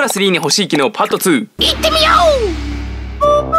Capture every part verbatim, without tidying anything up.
ラスリーに欲しい機能パートツー。 行ってみよう。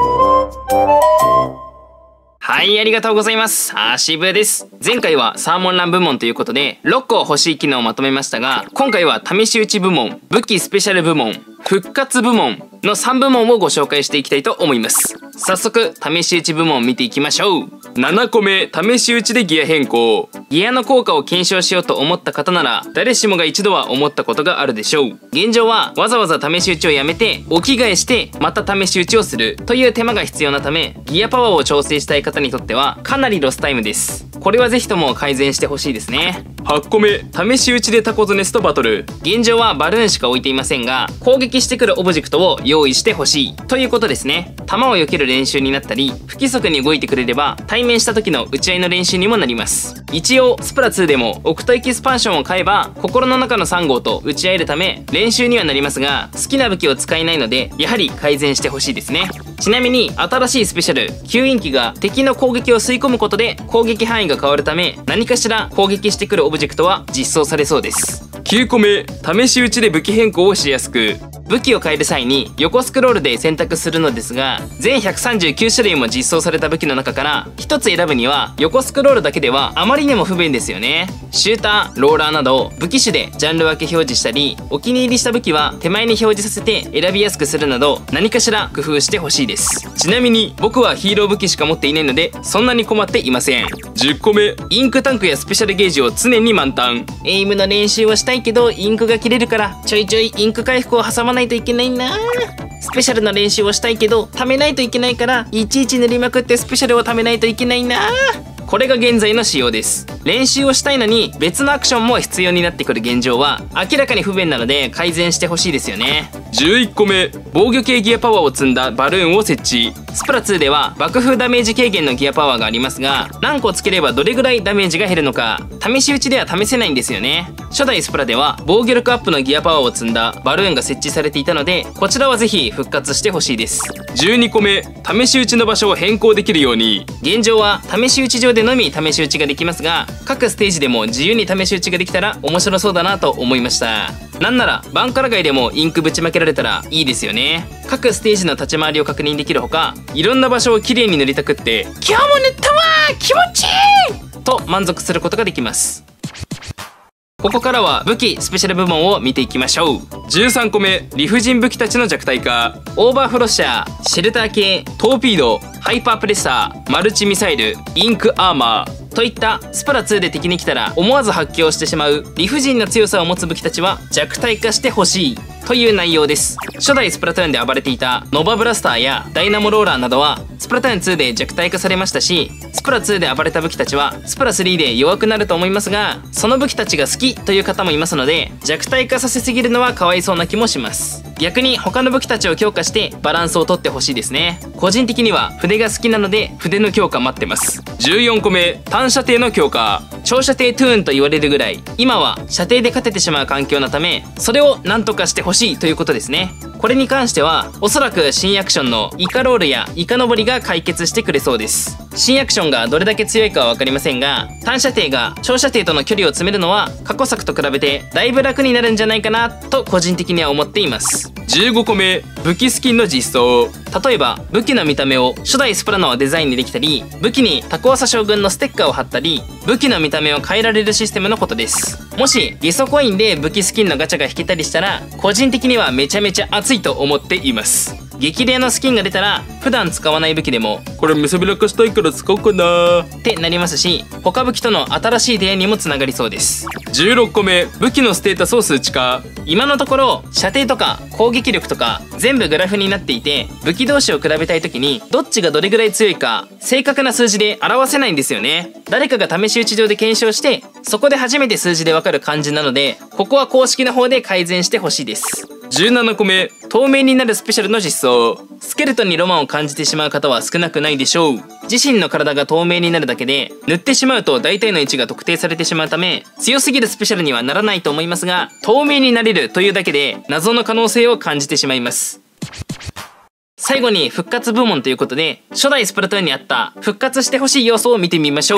はい、ありがとうございます。足部です。前回はサーモンラン部門ということでろっこ欲しい機能をまとめましたが、今回は試し撃ち部門、武器スペシャル部門、復活部門のさんぶもんをご紹介していきたいと思います。早速試し撃ち部門を見ていきましょう。ななこめ、試し撃ちでギア変更。ギアの効果を検証しようと思った方なら誰しもが一度は思ったことがあるでしょう。現状はわざわざ試し撃ちをやめてお着替えしてまた試し撃ちをするという手間が必要なため、ギアパワーを調整したい方にとってはかなりロスタイムです。これはぜひとも改善してほしいですね。はちこめ、試し撃ちでタコズネスとバトル。現状はバルーンしか置いていませんが、攻撃してくるオブジェクトを用意してほしいということですね。弾を避ける練習になったり、不規則に動いてくれれば対面した時の打ち合いの練習にもなります。一応スプラツーでもオクトエキスパンションを買えば心の中のさん号と打ち合えるため練習にはなりますが、好きな武器を使えないのでやはり改善してほしいですね。ちなみに新しいスペシャル吸引機が敵の攻撃を吸い込むことで攻撃範囲が変わるため、何かしら攻撃してくるオブジェクトは実装されそうです。きゅうこめ、試し撃ちで武器変更をしやすく。武器を変える際に横スクロールで選択するのですが、全ひゃくさんじゅうきゅうしゅるいも実装された武器の中からひとつ選ぶには横スクロールだけではあまりにも不便ですよね。シューター、ローラーなど武器種でジャンル分け表示したり、お気に入りした武器は手前に表示させて選びやすくするなど何かしら工夫してほしいです。ちなみに僕はヒーロー武器しか持っていないのでそんなに困っていません。じゅっこめ、インクタンクやスペシャルゲージを常に満タン。エイムの練習をしたいけどインクが切れるからちょいちょいインク回復を挟まないといけないな。スペシャルな練習をしたいけど貯めないといけないからいちいち塗りまくってスペシャルを貯めないといけないな。これが現在の仕様です。練習をしたいのに別のアクションも必要になってくる現状は明らかに不便なので改善してほしいですよね。じゅういっこめ、防御系ギアパワーを積んだバルーンを設置。スプラツーでは爆風ダメージ軽減のギアパワーがありますが、何個つければどれぐらいダメージが減るのか試し撃ちでは試せないんですよね。初代スプラでは防御力アップのギアパワーを積んだバルーンが設置されていたので、こちらはぜひ復活してほしいです。じゅうにこめ、試し撃ちの場所を変更できるように。現状は試し撃ち場でのみ試し撃ちができますが、各ステージでも自由に試し撃ちができたら面白そうだなと思いました。なんならバンカラ街でもインクぶちまけられたらいいですよね。各ステージの立ち回りを確認できるほか、いろんな場所をきれいに塗りたくって今日も塗ったわー気持ちいいと満足することができます。ここからは武器スペシャル部門を見ていきましょう。じゅうさんこめ、理不尽武器たちの弱体化。オーバーフロッシャー、シェルター系、トーピード、ハイパープレッサー、マルチミサイル、インクアーマーといったスプラツーで敵に来たら思わず発狂してしまう理不尽な強さを持つ武器たちは弱体化してほしいという内容です。初代スプラトゥーンで暴れていたノバブラスターやダイナモローラーなどはスプラトゥーンツーで弱体化されましたし、スプラツーで暴れた武器たちはスプラスリーで弱くなると思いますが、その武器たちが好きという方もいますので弱体化させすぎるのはかわいそうな気もします。逆に他の武器たちを強化してバランスをとってほしいですね。個人的には筆が好きなので筆の強化待ってます。じゅうよんこめ、短射程の強化。長射程トゥーンと言われるぐらい今は射程で勝ててしまう環境のため、それを何とかしてほしいということですね。これに関してはおそらく新アクションのイカロールやイカ登りが解決してくれそうです。新アクションがどれだけ強いかは分かりませんが、短射程が長射程との距離を詰めるのは過去作と比べてだいぶ楽になるんじゃないかなと個人的には思っています。じゅうごこめ、武器スキンの実装。例えば武器の見た目を初代スプラのデザインにできたり、武器にタコワサ将軍のステッカーを貼ったり、武器の見た目を変えられるシステムのことです。もしゲソコインで武器スキンのガチャが引けたりしたら個人的にはめちゃめちゃ熱いと思っています。激レアのスキンが出たら普段使わない武器でもこれ見せびらかしたいから使おうかなってなりますし、他武器との新しい出会いにもつながりそうです。じゅうろっこめ、武器のステータスを数値化。今のところ射程とか攻撃力とか全部グラフになっていて、武器同士を比べたい時にどっちがどれぐらい強いか正確な数字で表せないんですよね。誰かが試し撃ち上で検証してそこで初めて数字でわかる感じなので、ここは公式の方で改善してほしいです。じゅうななこめ、透明になるスペシャルの実装。スケルトンにロマンを感じてしまう方は少なくないでしょう。自身の体が透明になるだけで塗ってしまうと大体の位置が特定されてしまうため強すぎるスペシャルにはならないと思いますが、透明になれるというだけで謎の可能性を感じてしまいます。最後に復活部門ということで、初代スプラトゥーンにあった復活してほしい要素を見てみましょう。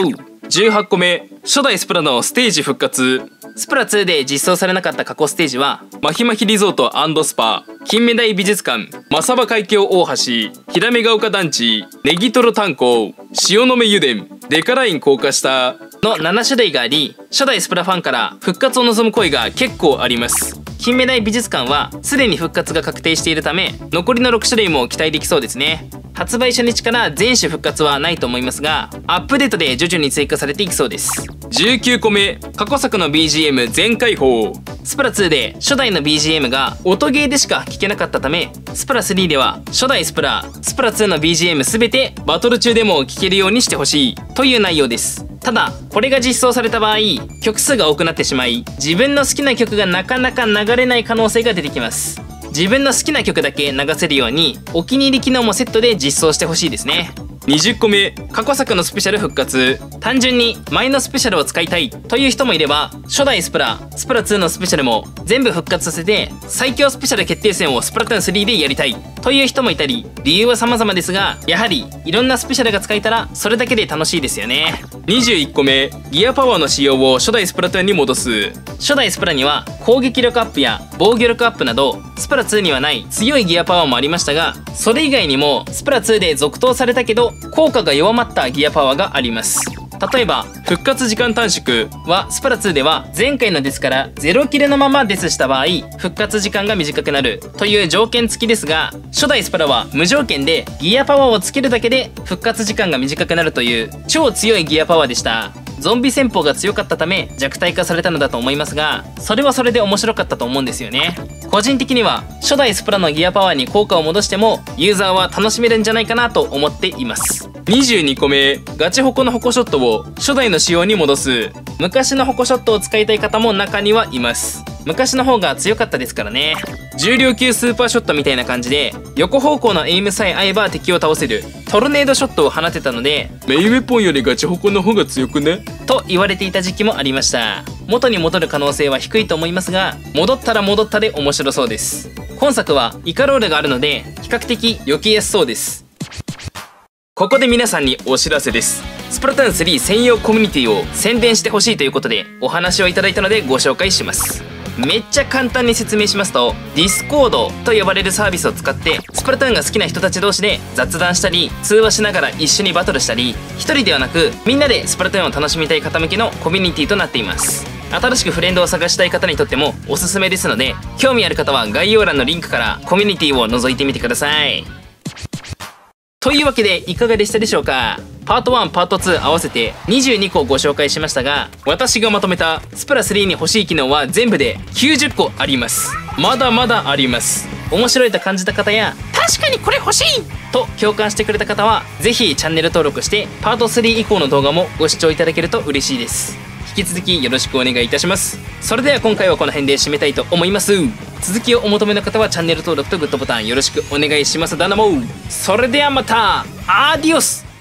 じゅうはちこめ、初代スプラのステージ復活。スプラツーで実装されなかった過去ステージはマヒマヒリゾート&スパ、金目鯛美術館、マサバ海峡大橋、ヒラメが丘団地、ネギトロ炭鉱、塩の目油田、デカライン高架下のななしゅるいがあり、初代スプラファンから復活を望む声が結構あります。金目鯛美術館はすでに復活が確定しているため、残りのろくしゅるいも期待できそうですね。発売初日から全種復活はないと思いますが、アップデートで徐々に追加されていきそうです。じゅうきゅうこめ、過去作の ビージーエム 全開放。スプラツーで初代の ビージーエム が音ゲーでしか聴けなかったため、スプラスリーでは初代スプラ、スプラツーの ビージーエム 全てバトル中でも聴けるようにしてほしいという内容です。ただこれが実装された場合、曲数が多くなってしまい、自分の好きな曲がなかなか流れない可能性が出てきます。自分の好きな曲だけ流せるようにお気に入り機能もセットで実装してほしいですね。にじゅっこめ、過去作のスペシャル復活。単純に前のスペシャルを使いたいという人もいれば、初代スプラ、スプラツーのスペシャルも全部復活させて最強スペシャル決定戦をスプラトゥーンスリーでやりたいという人もいたり、理由は様々ですが、やはりいろんなスペシャルが使えたらそれだけで楽しいですよね。にじゅういっこめ、ギアパワーの使用を初代スプラトゥーンに戻す。初代スプラには攻撃力アップや防御力アップなどスプラツーにはない強いギアパワーもありましたが、それ以外にもスプラツーで続投されたけど効果が弱まったギアパワーがあります。例えば復活時間短縮はスプラツーでは前回のデスからゼロキルのままデスした場合復活時間が短くなるという条件付きですが、初代スプラは無条件でギアパワーをつけるだけで復活時間が短くなるという超強いギアパワーでした。ゾンビ戦法が強かったため弱体化されたのだと思いますが、それはそれで面白かったと思うんですよね。個人的には初代スプラのギアパワーに効果を戻してもユーザーは楽しめるんじゃないかなと思っています。にじゅうにこめ、ガチホコのホコショットを初代の仕様に戻す。昔のホコショットを使いたい方も中にはいます。昔の方が強かったですからね。重量級スーパーショットみたいな感じで横方向のエイムさえ合えば敵を倒せるトルネードショットを放てたので、メインウェポンよりガチホコの方が強くねと言われていた時期もありました。元に戻る可能性は低いと思いますが、戻ったら戻ったで面白そうです。今作はイカロールがあるので比較的避けやすそうです。ここで皆さんにお知らせです。スプラトゥーンスリー専用コミュニティを宣伝してほしいということでお話をいただいたのでご紹介します。めっちゃ簡単に説明しますと、ディスコードと呼ばれるサービスを使ってスプラトゥーンが好きな人たち同士で雑談したり通話しながら一緒にバトルしたり、一人ではなくみんなでスプラトゥーンを楽しみたい方向けのコミュニティとなっています。新しくフレンドを探したい方にとってもおすすめですので、興味ある方は概要欄のリンクからコミュニティを覗いてみてください。というわけでいかがでしたでしょうか。パートワン、パートツー合わせてにじゅうにこご紹介しましたが、私がまとめたスプラスリーに欲しい機能は全部できゅうじゅっこあります。まだまだあります。面白いと感じた方や確かにこれ欲しいと共感してくれた方はぜひチャンネル登録してパートスリー以降の動画もご視聴いただけると嬉しいです。引き続きよろしくお願いいたします。それでは今回はこの辺で締めたいと思います。続きをお求めの方はチャンネル登録とグッドボタンよろしくお願いします。だなも。それではまたアディオス。